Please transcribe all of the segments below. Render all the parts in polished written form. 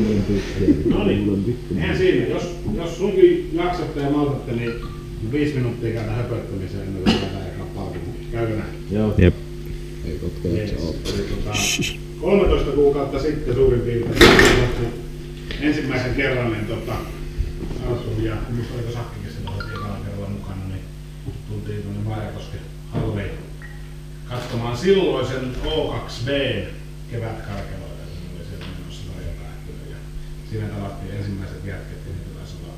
No niin, eihän siinä. Jos sunkin jaksatte ja maltatte, niin 5 minuuttia käydä höpöttämiseen ennen kuin käydään eka palkinnon. Käykö näin? Joo. Jep. Ei kotka jaksa ottaa. 13 kuukautta sitten suurin piirtein ensimmäisen kerran niin Artun ja minusta oliko Sakkikin silloin ekalla kerralla mukana, niin tultiin tuonne Vaajakosken halliin katsomaan silloisen O2B kevätkarkeloita, kun oli siellä menossa Norja päättynyt. Ja siinä tavattiin ensimmäiset jätket, ja niitä taisi olla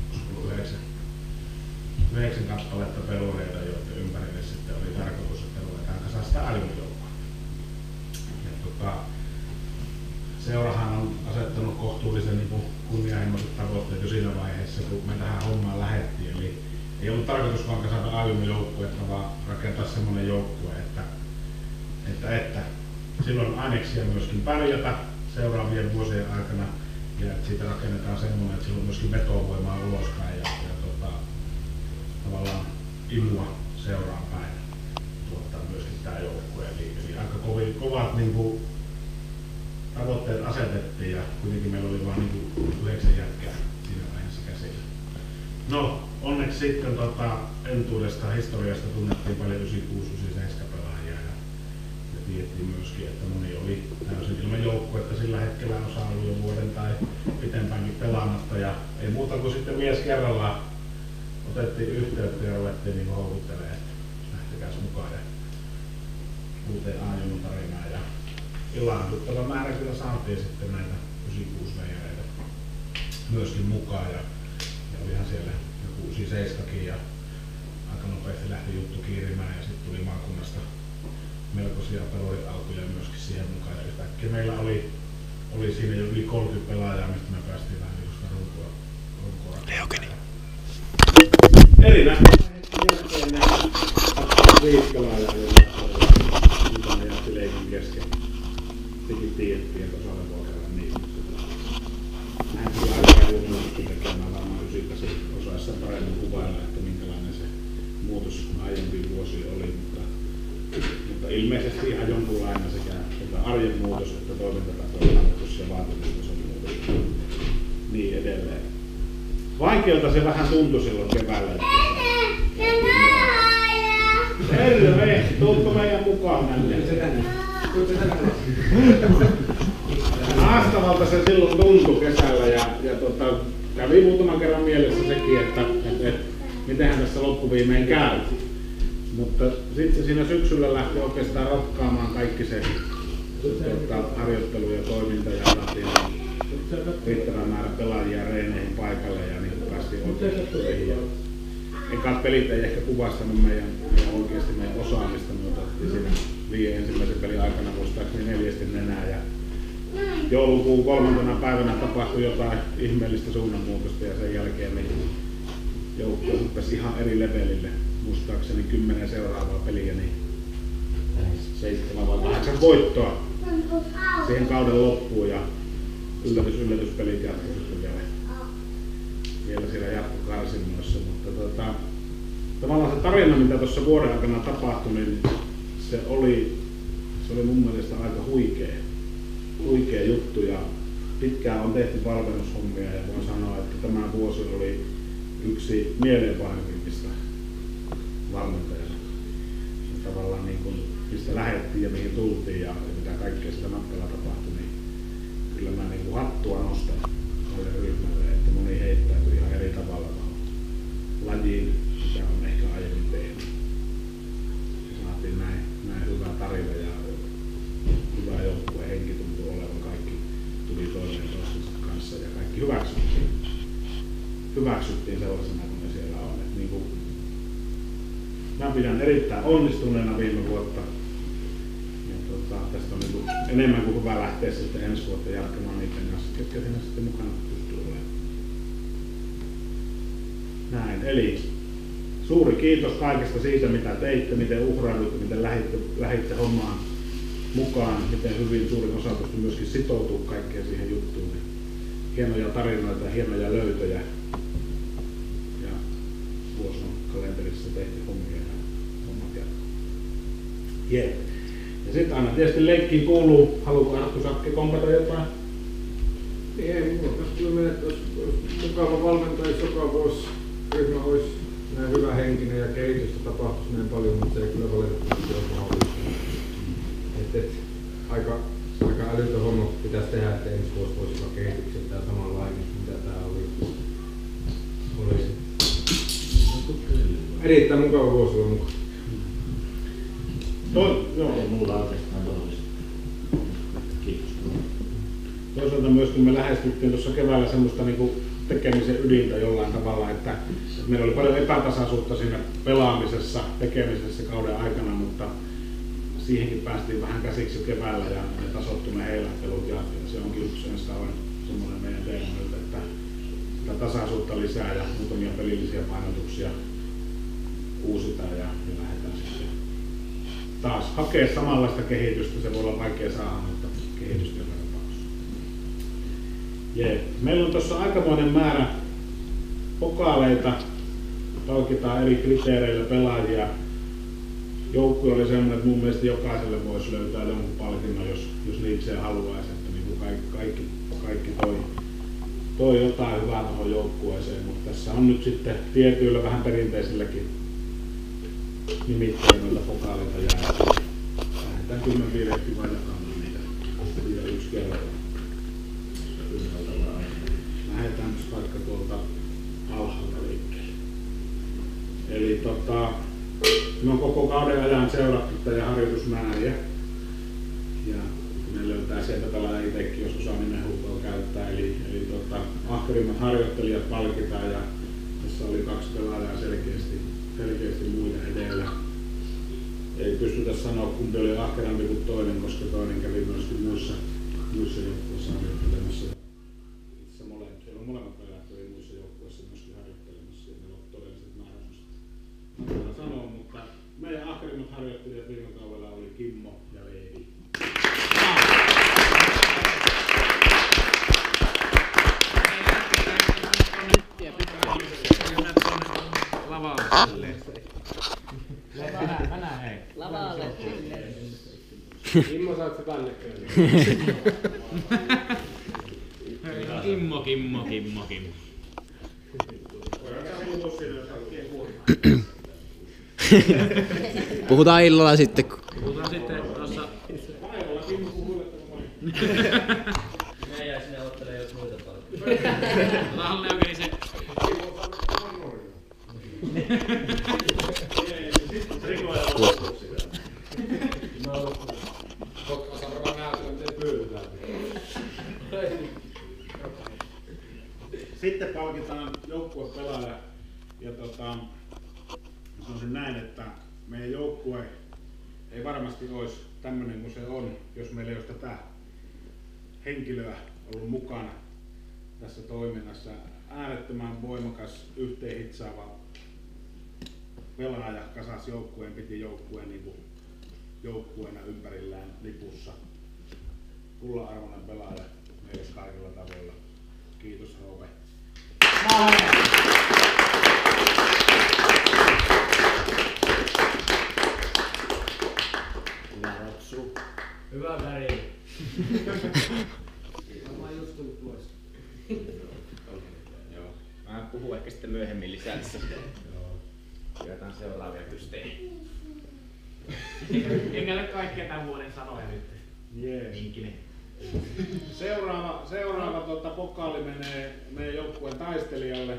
9 kappaletta pelureita, joiden ympärille sitten oli tarkoitus, että ruvetaan kasaan sitä ajojoukkoa. Seurahan on asettanut kohtuullisen niin kunnianhimoiset tavoitteet jo siinä vaiheessa, kun me tähän hommaan lähdettiin. Eli ei ollut tarkoitus vaan kasata ajoneuvojoukkuetta, vaan rakentaa semmoinen joukkue, että silloin aineksia myöskin pärjätä seuraavien vuosien aikana ja että siitä rakennetaan semmoinen, että silloin myöskin vetovoimaa ulospäin ja tavallaan imua seuraan päin tuottaa myöskin tämä joukkue. Eli aika kovat niin kuin, tavoitteet asetettiin ja kuitenkin meillä oli vain niin 9 jätkää siinä vaiheessa käsillä. No, onneksi sitten entuudesta historiasta tunnettiin paljon 96-97 pelaajia ja tiedettiin myöskin, että moni oli täysin ilman joukkuetta sillä hetkellä, osa oli jo vuoden tai pitempäänkin pelaamatta ja ei muuta kuin sitten mies kerrallaan otettiin yhteyttä ja ruvettiin niin houkuttelemaan, että lähtekääs mukaan ja uuteen A-junun tarinaan. Ja ilahduttava määrä kyllä saatiin sitten näitä 96-veijareita myöskin mukaan ja olihan siellä joku 97kin ja aika nopeasti lähti juttu kiirimään ja sitten tuli maakunnasta melkoisia pelurialkuja myöskin siihen mukaan ja yhtäkkiä meillä oli siinä jo yli 30 pelaajaa, mistä me päästiin vähän sitä runkoa rakentamaan. Eli näistä jälkeen nämä 5 pelaajaa, joilla jätti leikin kesken. Sekin tiedettiin, että osalle voi käydä niin. Näin kyllä aika juuri tekemään varmaan 98 osaessa paremmin kuvailla, että minkälainen se muutos aiempi vuosi oli. Mutta ilmeisesti ihan jonkunlainen sekä arjen muutos että toimintatapojen muutos ja vaatimustason muutos niin edelleen. Vaikealta se vähän tuntui silloin keväällä. Terve! Tuutko meidän mukaan tänne? Haastavalta se silloin tuntui kesällä ja kävi muutaman kerran mielessä sekin, että mitenhän tässä loppuviimein käy. Mutta sitten siinä syksyllä lähti oikeastaan ratkaamaan kaikki se harjoittelu ja toiminta ja saatiin riittävän määrä pelaajia reeneihin paikalle ja niin päästiin oikeasti töihin. Ekat pelit ei ehkä kuvastanut meidän oikeasti meidän osaamista, me otettiin siinä 5 ensimmäisen pelin aikana muistaakseni 4 nenää ja joulukuun 3. päivänä tapahtui jotain ihmeellistä suunnanmuutosta ja sen jälkeen niin joukkue hyppäsi ihan eri levelille. Muistaakseni 10 seuraavaa peliä, niin 7 vai 8 voittoa siihen kauden loppuun ja yllätyspelit jatkoi sitten vielä siellä jatkokarsinnoissa, mutta tavallaan se tarina, mitä tuossa vuoden aikana tapahtui, niin se oli mun mielestä aika huikea juttu ja pitkään on tehty valmennushommia ja voin sanoa, että tämä vuosi oli yksi mieleenpainuvimmista valmentajana. Tavallaan niin kuin, mistä lähdettiin ja mihin tultiin ja mitä kaikkea sitä matkalla tapahtui, niin kyllä mä niin kuin hattua nostan noille ryhmälle, että moni heittäytyi ihan eri tavalla lajiin, mitä on ehkä aiemmin tehnyt. Ja saatiin näin hyvä tarina ja hyvä joukkue henki tuntui olevan, kaikki tuli toimeen toistensa kanssa ja kaikki hyväksyttiin sellaisena kuin ne siellä on. Et niin kuin, mä pidän erittäin onnistuneena viime vuotta. Ja tästä on niin kuin enemmän kuin hyvä lähteä sitten ensi vuotta jatkamaan niiden kanssa, ketkä siinä sitten mukana pystyy olemaan. Näin, eli suuri kiitos kaikesta siitä, mitä teitte, miten uhrauduitte, miten lähditte hommaan mukaan, miten hyvin suurin osa pystyi myöskin sitoutumaan kaikkeen siihen juttuun. Hienoja tarinoita ja hienoja löytöjä. Ja vuosi on kalenterissa tehty hommia ja hommat jatkuu. Yeah. Ja sitten aina tietysti leikkiin kuuluu, haluatko Arttu Sakki kompata jotain? Ei mulla tässä kyllä mene, että olisi mukava valmentaja, joka vuosi ryhmä olisi näin hyvä henkinen ja kehitystä tapahtuisi näin paljon, mutta se ei kyllä valitettavasti ole mahdollista. Aika älytön homma pitäisi tehdä, että ensi vuosi voisi olla kehitykseltään samanlainen, mitä tämä oli. Erittäin mukava vuosi olla mukaan. Joo, mulla oikeastaan tollista. Kiitos. Toisaalta myös kun me lähestyttiin tuossa keväällä semmoista niinku tekemisen ydintä jollain tavalla, että meillä oli paljon epätasaisuutta siinä pelaamisessa, tekemisessä kauden aikana, mutta siihenkin päästiin vähän käsiksi jo keväällä ja ne tasoittui ne heilahtelut ja se onkin yksi ensi kauden semmoinen meidän teema nyt, että sitä tasaisuutta lisää ja muutamia pelillisiä painotuksia uusitaan ja lähdetään sitten taas hakee samanlaista kehitystä. Se voi olla vaikea saada, mutta kehitystä joka tapauksessa. Meillä on tuossa aikamoinen määrä pokaaleita, palkitaan eri kriteereillä pelaajia. Joukkue oli semmoinen, että mun mielestä jokaiselle voisi löytää jonkun palkinnon, jos niikseen haluaisi, että niin kaikki toi jotain hyvää tuohon joukkueeseen, mutta tässä on nyt sitten tietyillä vähän perinteisilläkin nimittäin pokaaleita jää. Lähdetään 10 viidekin vai jakamaan niitä yksi kerran. Lähdetään vaikka tuolta alhaalta liikkeelle. Eli me on koko kauden ajan seurattu tätä harjoitusmääriä. Ja ne löytää sieltä pelaaja itsekin, jos osaa nimenhuutoa käyttää. Eli ahkerimmat harjoittelijat palkitaan ja tässä oli 2 pelaajaa selkeästi muita edellä. Ei pystytä sanoa kumpi oli ahkerampi kuin toinen, koska toinen kävi myöskin muissa joukkueissa harjoittelemassa. Siellä on molemmat pelaajat kävi muissa joukkueissa myöskin harjoittelemassa ja meillä on todelliset mahdollisuudet sanoa, mutta meidän ahkerimmat harjoittelijat viime kaudella oli Kimmo ja Leevi. Lavalle. Kimmo, saat sä tänne Kimmo. Puhutaan illalla sitten. Puhutaan sitten tuossa. Me jäi sinne ottelemaan jos muita palkkoja. Lahalle oikein se. Sitten palkitaan joukkuepelaaja ja sanoisin näin, että meidän joukkue ei varmasti olisi tämmöinen kuin se on, jos meillä ei olisi tätä henkilöä ollut mukana tässä toiminnassa. Äärettömän voimakas, yhteenhitsaava pelaaja kasasi joukkueen, piti joukkueen niin kuin joukkueena ympärillään lipussa. Kullan-arvoinen pelaaja meille kaikilla tavoilla. Kiitos Rove. Hyvä Rapsu. Hyvä väri. Mä oon just tullut pois. Joo. Mä puhun ehkä sitten myöhemmin lisää tässä. Jotain seuraavia kystejä. Enkä nyt kaikkia tämän vuoden sanoja nyt. Minkinen. Seuraava pokaali menee meidän joukkueen taistelijalle.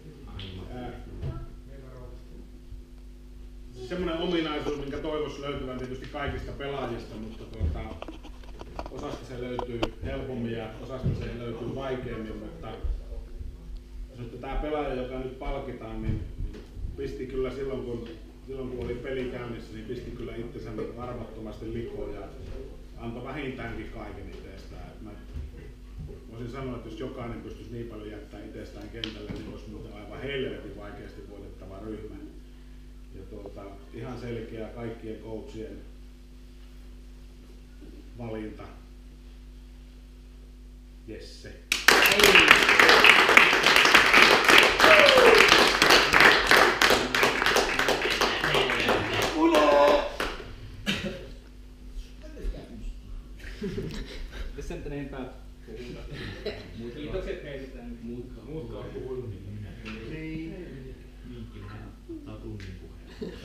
Semmoinen ominaisuus, minkä toivoisi löytyvän tietysti kaikista pelaajista, mutta osasta se löytyy helpommin ja osasta se löytyy vaikeammin, mutta tämä pelaaja, joka nyt palkitaan, niin pisti kyllä silloin kun oli peli käynnissä, niin pisti kyllä itsensä armottomasti likoon ja antoi vähintäänkin kaiken itsestään. Mä voisin sanoa, että jos jokainen pystyisi niin paljon jättää itsestään kentälle, niin olisi muuten aivan helvetin vaikeasti voitettava ryhmä. Ja ihan selkeä kaikkien coachien valinta. Jesse. Sen enempää. Muutkaan on puhunut niin minä. Niin. Minkkinhän ottaa tunnin puheen.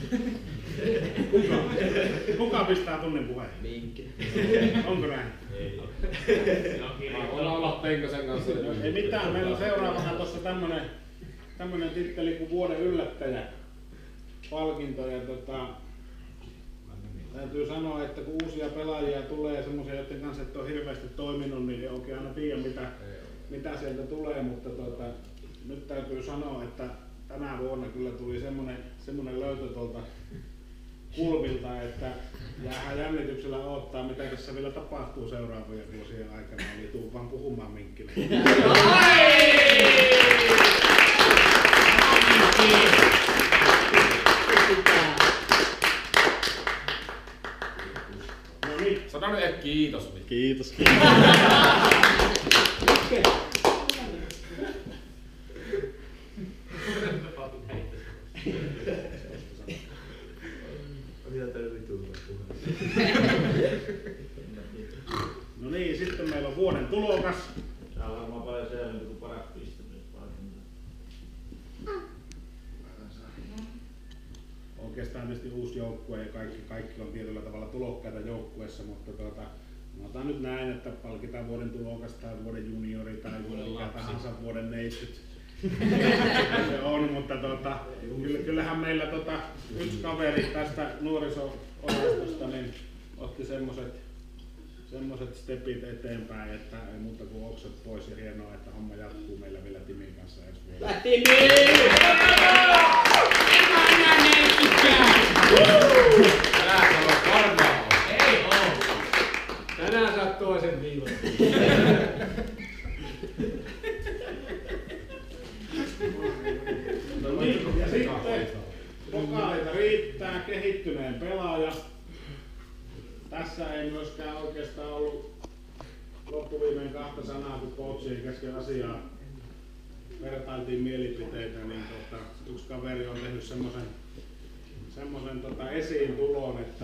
Kuka pistää tunnin puheen? Minkki. Onko näin? Ei. Ollaan olla Penkasen kanssa. Ei mitään, meillä on seuraavana tuossa tämmönen titteli kuin vuoden yllättäjä palkinto ja täytyy sanoa, että kun uusia pelaajia tulee semmoisia, joiden kanssa et ole hirveästi toiminut, niin ei oikein aina tiedä mitä sieltä tulee, mutta nyt täytyy sanoa, että tänä vuonna kyllä tuli semmonen löytö tuolta kulmilta, että jäähän jännityksellä odottaa, mitä tässä vielä tapahtuu seuraavien vuosien aikana, eli tuu vaan puhumaan Minkkille. No niin. Sano nyt kiitos. Kiitos. No niin, sitten meillä on vuoden tulokas. Tää on varmaan paljon selvempi kuin paras piste nyt palkinto. Oikeastaan tietysti uusi joukkue ja kaikki on tietyllä tavalla tulokkaita joukkueessa, mutta sanotaan nyt näin, että palkitaan vuoden tulokas tai vuoden juniori tai mikä tahansa vuoden neitsyt. Se on, mutta kyllähän meillä yksi kaveri tästä nuoriso-osastosta niin otti semmoset stepit eteenpäin, että ei muuta kuin oksat pois ja hienoa, että homma jatkuu meillä vielä Timin kanssa ensi vuonna. Tänään saat toisen viivan. No niin, ja sitten pokaaleita riittää, kehittyneen pelaaja. Tässä ei myöskään oikeastaan ollut loppuviimein kahta sanaa, kun coachien kesken asiaa vertailtiin mielipiteitä, niin yksi kaveri on tehnyt semmosen esiin tulon, että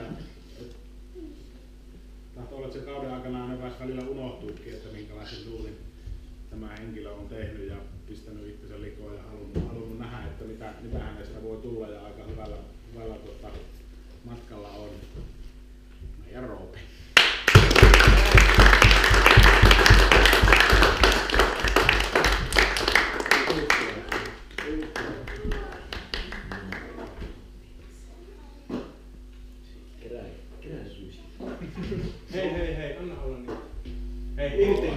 tahtoo olla, että se kauden aikana aina välillä unohtuikin, että minkälaisen duunin tämä henkilö on tehnyt ja pistänyt itsensä likoon ja halunnut nähdä, että mitä hänestä voi tulla ja aika hyvällä matkalla on meidän Roope. Hei, anna olla niin. Hei, irti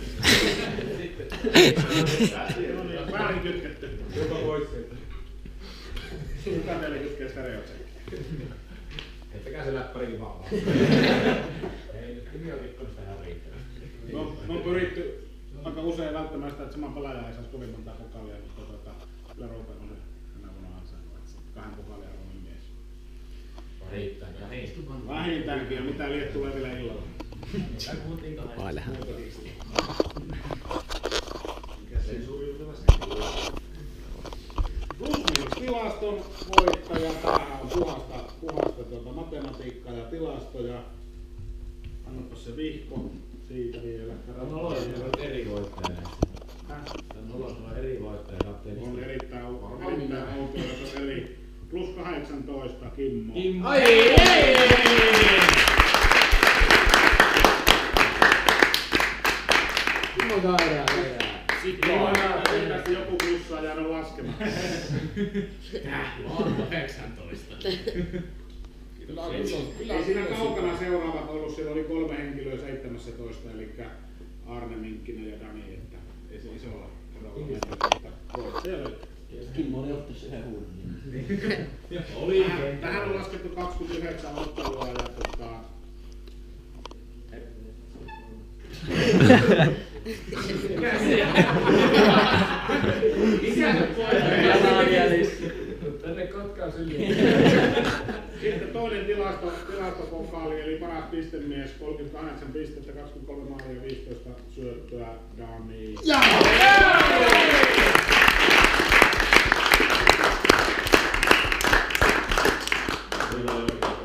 Sitten. Väärin kytketty. Joka pois sieltä. Kuka teille kytkee stereotsekkiä? Ettäkää se läppärikin vaan. Ei, nyt Kimi on rikkonut sitä ihan riittävästi. No, on pyritty aika usein välttämään sitä, että sama pelaaja ei saisi kovin monta pokaalia, mutta kyllä Roope on tänä vuonna ansainnut, että 2 pokaalia on mies. Riittää. Vähintäänkin, ja mitä liet tulee vielä illalla. Vailehan. Plus-tilaston voittaja, tämähän on puhasta matematiikkaa ja tilastoja. Annapa se vihko siitä vielä. On eri voittaja näistä. On eri voittaja. On erittäin outoja, eli plus 18 Kimmo. Ai! Kimmo saadaan. Tästä joku plussa on jäänyt laskemaan. On 18. Ei siinä kaukana seuraavat ollut, siellä oli 3 henkilöä 17, eli Arne, Minkkinen ja Dani, että ei se isolla erolla mennyt. Kimmo oli ottanut yhden huudon. Tähän on laskettu 29 ottelua ja Tänne Kotkaan syliin. sitten toinen tilastopokaali, eli paras pistemies, 38 pistettä, 23 maalia ja 15 syöttöä, Dani.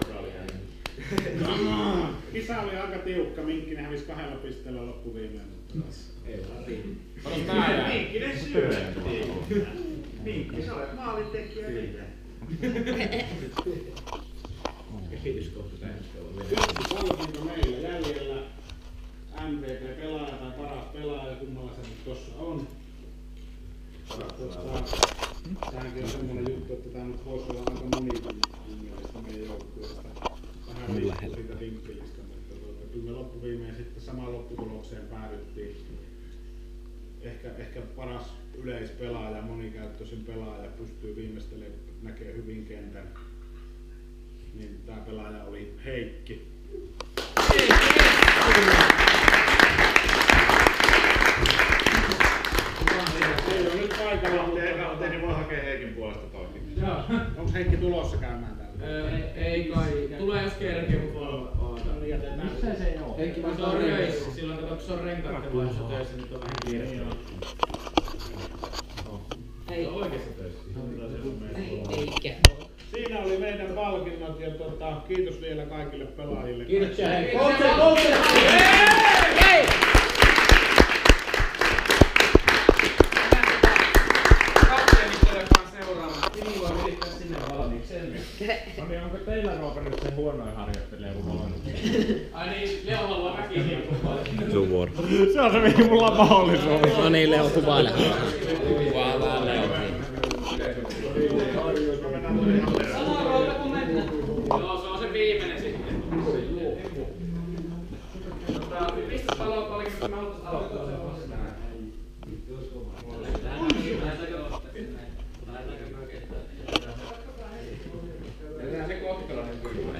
Kisa oli aika tiukka, Minkkinen hävisi 2 pisteellä loppuviimeen, mutta Minkkinen syötiin. Minkki, sä olet maalintekijä niitä. Yksi palkinto meillä jäljellä. MVP-pelaaja tai paras pelaaja, kummalla se nyt tossa on. Tämäkin on semmonen juttu, että tää nyt voisi olla aika monikin mielestä meidän joukkueesta. Vähän riippuu siitä vinkkilistä, mutta kyllä me loppuviimeen sitten samaan lopputulokseen päädyttiin. Ehkä paras yleispelaaja, monikäyttöisin pelaaja pystyy viimeistelemään, näkee hyvin kentän. Niin tää pelaaja oli Heikki. Ei ole nyt paikalla, mutta niin voi hakea Heikin puolesta toikin. Onko Heikki tulossa käymään täällä? Ei kai. Tulee jos kerkee, mutta missä se ei oo? Heikki vaan se on röissä. Silloin kato, kun se on renkaatteluissa töissä, niin on vähän kiire. Ei oikeassa töissä. Eikä. Siinä oli meidän palkinnot ja kiitos vielä kaikille pelaajille. Kiitoksia. No niin, onko teillä Roope nyt se huonoin harjoittelija, kun mulla on? Ai niin, Leo haluaa väkisin kuvaa. Sun vuoro. Se on se, mihin mulla on mahdollisuus. No niin, Leo kuvaile. Kuvaillaan Leokin. Sama Roope kun mennään. Joo, se on se viimeinen sitten. Mistä palopalkinnosta me halutais aloittaa sen vastaan? Tehdään se kohtalainen kyllä.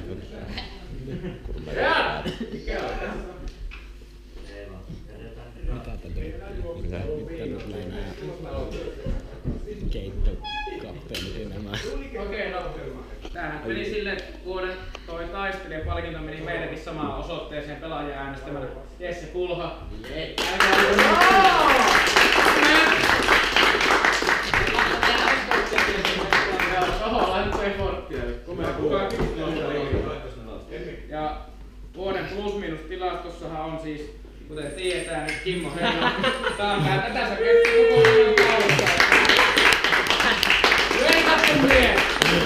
Jaa! Mikä on tässä? Mitä nyt meinaa keittokappelit nämä. Okei, no. Tämähän meni silleen, että vuoden toi taistelijapalkinto meni meidänkin samaan osoitteeseen pelaajia äänestämällä. Jesse Kulha. Oho, laitettu efforttia. Ja vuoden plus-miinus tilastossahan on siis, kuten tiedetään, niin Kimmo Heino. Tää on tätä sä kettä koko ajan kaulassa. Lyönkattu mies!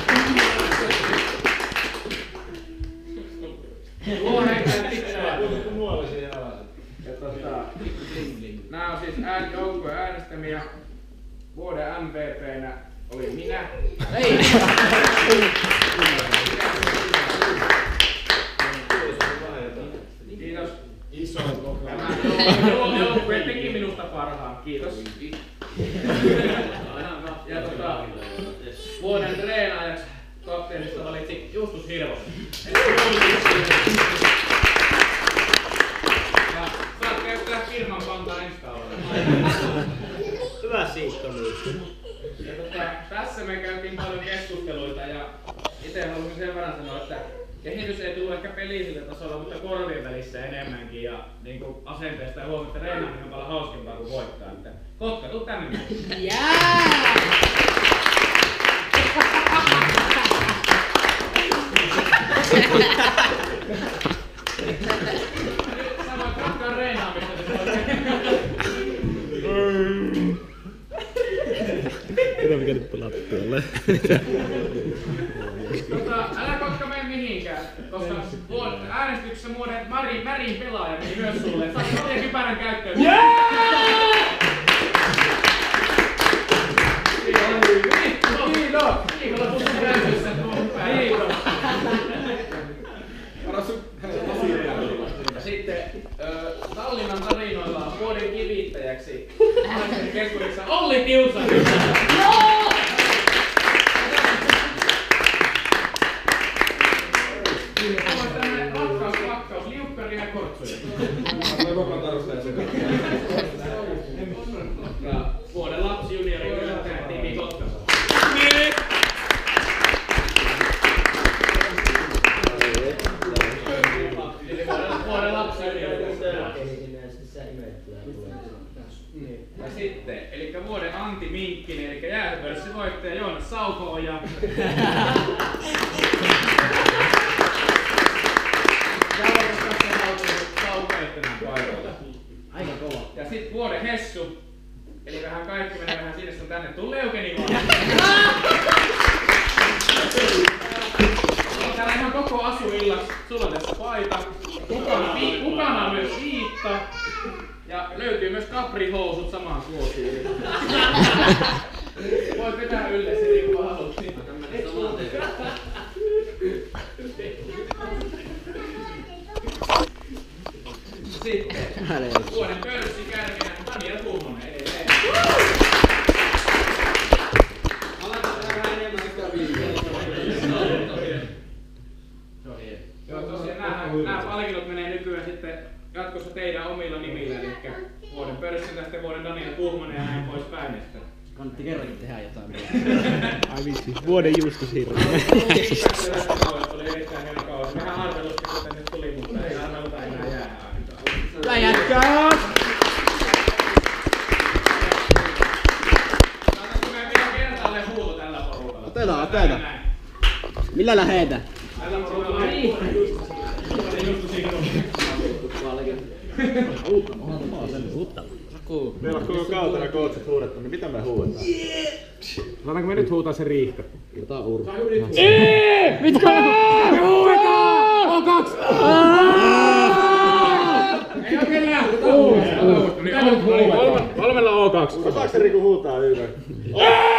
Luo henkään tikkää. Nää on siis joukkueen äänestämiä. Vuoden MVP:nä oli minä. Ei! Kiitos. Iso koko. Joukkue teki minusta parhaan. Kiitos. Ja vuoden treenaajaksi kapteenista valitsi Justus Hirvonen. Ja saat käyttää firman pantaa ensi kaudella. Hyvä siitto nyt. Ja tässä me käytiin paljon keskusteluita ja itse haluaisin sen verran sanoa, että kehitys ei tullut ehkä pelisillä tasolla, mutta korvien välissä enemmänkin ja niin kuin asenteesta ja huomioon, että reenaaminen on paljon hauskempaa kuin voittaa. Että Kotka, tuu tänne. Sanoit Kotkan reenaamista. Mitä mikä nyt lattialle? Älä Kotka mene mihinkään, koska äänestyksessä muodet Märin pelaaja meni myös sulle. Saat oikein kypärän käyttöön. Kiitos! Kiitos! Kiitos! Sitten Tallinnan tarinoilla on vuoden kivittäjäksi keskuudessa Olli Tiusanen. Tällainen rakkaus, liukkari ja kortsuja. Vuoden lapsi juniori yllättäjä Timi Kotkassa. Vuoden lapsi juniori. Ja sitten, eli vuoden Antti Minkkinen, eli jäähypörssivoittaja Joonas Sauko-oja. Aika kova. Ja Sitten vuoden Hessu. Eli vähän kaikki menee vähän sinne sun tänne. Tuu Leukeni vaan. Täällä ihan koko asuillaksi. Sulla on tässä paita. Mukana on myös viitta. Ja löytyy myös kaprihousut samaan suosiin. Voit vetää ylle se niin kuin haluat. Sitten vuoden pörssikärkenä Daniel Kuhmonen edelleen. Joo, tosiaan nämä palkinnot menee nykyään sitten jatkossa teidän omilla nimillä, eli vuoden pörssintästä vuoden Daniel Kuhmonen ja näin poispäin. Kannatti kerrankin tehdä jotain. Ai vitsi, vuoden juustoshirra. Oli erittäin hieno kausi. Vähän arvelusti kun tänne tuli, mutta ei arveluta enää jää ainakaan. Hyvä jätkää! Saataanko me vielä kertaalle huuto tällä porukalla? Otetaan. Millä lähetään? Tällä porukalla ei. Meillä on koko kautena kootsit huudettu, niin mitä me huudetaan? Saadaanko me nyt huutaa se Riihtä? Jotain urpaa. Mitkä? O2! Ei oikein lähtö. Valmella O2. Osaako se Riku huutaa yhden?